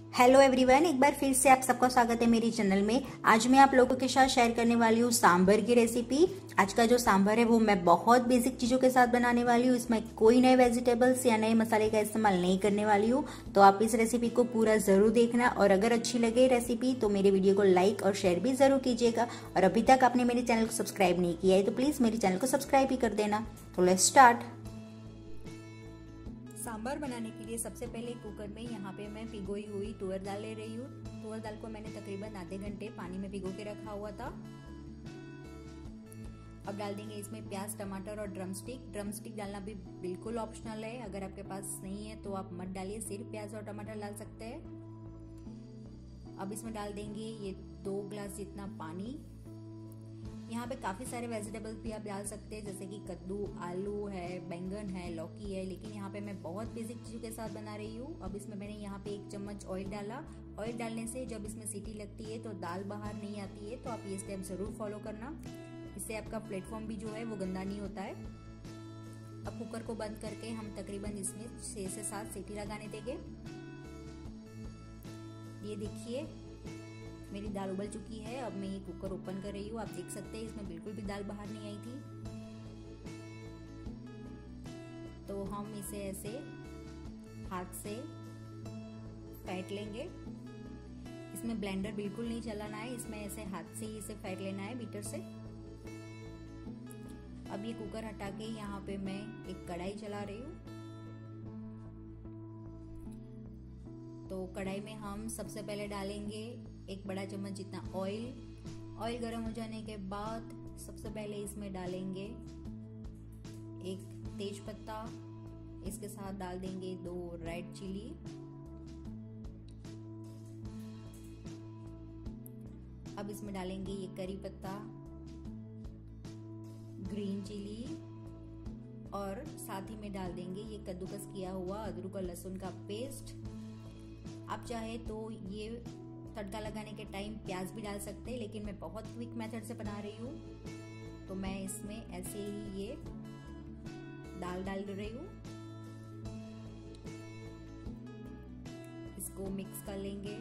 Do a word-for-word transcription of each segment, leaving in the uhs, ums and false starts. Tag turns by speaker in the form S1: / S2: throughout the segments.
S1: Hello everyone, एक बार फिर से आप सबका स्वागत है मेरी चैनल में। आज मैं आप लोगों के साथ शेयर करने वाली हूँ सांभर की रेसिपी। आज का जो सांभर है वो मैं बहुत बेसिक चीजों के साथ बनाने वाली हूँ। इसमें कोई नए वेजिटेबल्स या नए मसाले का इस्तेमाल नहीं करने वाली हूँ। तो आप इस रेसिपी को पूरा जरूर देखना और अगर अच्छी लगे रेसिपी तो मेरे वीडियो को लाइक और शेयर भी जरूर कीजिएगा। और अभी तक आपने मेरे चैनल को सब्सक्राइब नहीं किया है तो प्लीज मेरे चैनल को सब्सक्राइब भी कर देना। तो लेट्स स्टार्ट। सांभर बनाने के लिए सबसे पहले कुकर में यहाँ पे मैं भिगोई हुई तुअर दाल ले रही हूँ। तुअर दाल को मैंने तकरीबन आधे घंटे पानी में भिगो के रखा हुआ था। अब डाल देंगे इसमें प्याज, टमाटर और ड्रम स्टिक। ड्रम स्टिक डालना भी बिल्कुल ऑप्शनल है, अगर आपके पास नहीं है तो आप मत डालिए, सिर्फ प्याज और टमाटर डाल सकते हैं। अब इसमें डाल देंगे ये दो ग्लास जितना पानी। यहाँ पे काफी सारे वेजिटेबल्स भी आप डाल सकते हैं, जैसे कि कद्दू, आलू है, बैंगन है, लौकी है, लेकिन यहाँ पे मैं बहुत बेसिक चीजों के साथ बना रही हूँ। अब इसमें मैंने यहाँ पे एक चम्मच ऑयल डाला। ऑयल डालने से जब इसमें सीटी लगती है तो दाल बाहर नहीं आती है, तो आप ये स्टेप जरूर फॉलो करना। इससे आपका प्लेटफॉर्म भी जो है वो गंदा नहीं होता है। अब कुकर को बंद करके हम तकरीबन इसमें छह से सात सीटी लगाने देंगे। ये देखिए मेरी दाल उबल चुकी है। अब मैं ये कुकर ओपन कर रही हूँ। आप देख सकते हैं इसमें बिल्कुल भी दाल बाहर नहीं आई थी। तो हम इसे ऐसे हाथ से फेंट लेंगे। इसमें ब्लेंडर बिल्कुल नहीं चलाना है, इसमें ऐसे हाथ से ही इसे फेंट लेना है बीटर से। अब ये कुकर हटा के यहाँ पे मैं एक कढ़ाई चला रही हूँ। तो कढ़ाई में हम सबसे पहले डालेंगे एक बड़ा चम्मच जितना ऑयल। ऑयल गर्म हो जाने के बाद सबसे पहले इसमें डालेंगे एक तेज पत्ता। इसके साथ डाल देंगे दो रेड चिली। अब इसमें डालेंगे ये करी पत्ता, ग्रीन चिली और साथ ही में डाल देंगे ये कद्दूकस किया हुआ अदरक और लहसुन का पेस्ट। आप चाहे तो ये तड़का लगाने के टाइम प्याज भी डाल सकते हैं, लेकिन मैं बहुत क्विक मेथड से बना रही हूँ तो मैं इसमें ऐसे ही ये दाल डाल रही हूँ। इसको मिक्स कर लेंगे।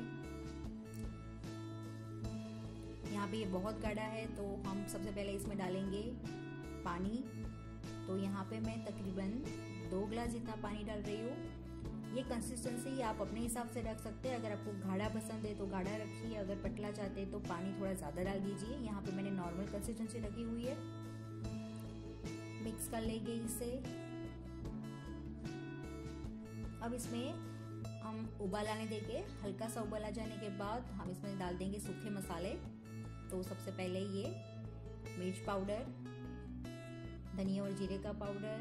S1: यहाँ पे ये बहुत गाढ़ा है तो हम सबसे पहले इसमें डालेंगे पानी। तो यहाँ पे मैं तकरीबन दो ग्लास जितना पानी डाल रही हूँ। ये कंसिस्टेंसी आप अपने हिसाब से रख सकते हैं। अगर आपको गाढ़ा पसंद है तो गाढ़ा रखिए, अगर पतला चाहते हैं तो पानी थोड़ा ज्यादा डाल दीजिए। यहाँ पे मैंने नॉर्मल कंसिस्टेंसी रखी हुई है। मिक्स कर लेंगे इसे। अब इसमें हम उबाल आने देंगे। हल्का सा उबाल आ जाने के बाद हम इसमें डाल देंगे सूखे मसाले। तो सबसे पहले ये मिर्च पाउडर, धनिया और जीरे का पाउडर,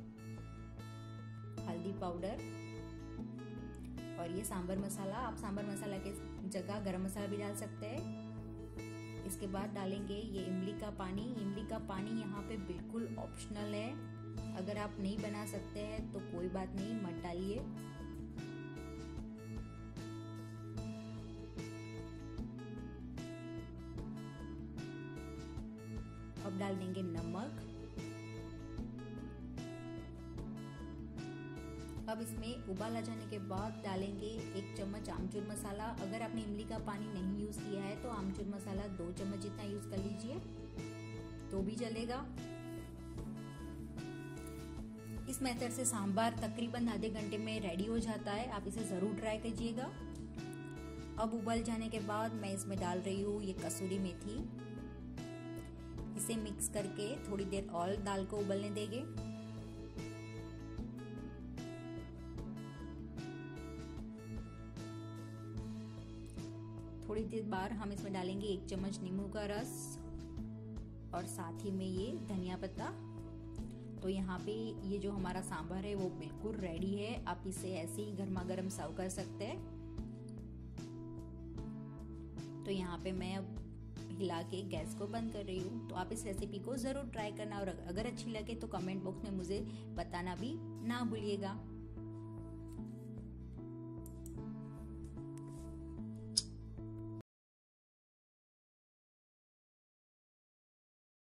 S1: हल्दी पाउडर और ये सांभर मसाला। आप सांभर मसाला के जगह गरम मसाला भी डाल सकते हैं। इसके बाद डालेंगे ये इमली का पानी। इमली का पानी यहाँ पे बिल्कुल ऑप्शनल है, अगर आप नहीं बना सकते हैं तो कोई बात नहीं, मत डालिए। अब डाल देंगे नमक। अब इसमें उबाल आ जाने के बाद डालेंगे एक चम्मच आमचूर मसाला। अगर आपने इमली का पानी नहीं यूज किया है तो आमचूर मसाला दो चम्मच जितना यूज कर लीजिए तो भी चलेगा। इस मेथड से सांभर तकरीबन आधे घंटे में रेडी हो जाता है। आप इसे जरूर ट्राई कीजिएगा। अब उबाल जाने के बाद मैं इसमें डाल रही हूँ ये कसूरी मेथी। इसे मिक्स करके थोड़ी देर और दाल को उबलने देंगे। थोड़ी देर बाद हम इसमें डालेंगे एक चम्मच नींबू का रस और साथ ही में ये धनिया पत्ता। तो यहाँ पे ये जो हमारा सांभर है वो बिल्कुल रेडी है। आप इसे ऐसे ही गर्मा गर्म सर्व कर सकते हैं। तो यहाँ पे मैं अब हिला के गैस को बंद कर रही हूँ। तो आप इस रेसिपी को जरूर ट्राई करना और अगर अच्छी लगे तो कमेंट बॉक्स में मुझे बताना भी ना भूलिएगा।